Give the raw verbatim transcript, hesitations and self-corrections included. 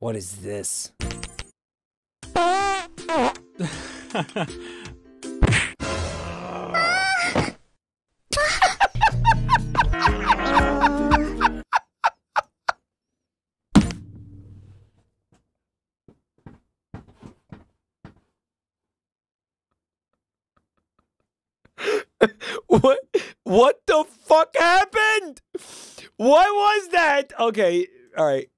What is this? What? What the fuck happened? What was that? Okay, all right.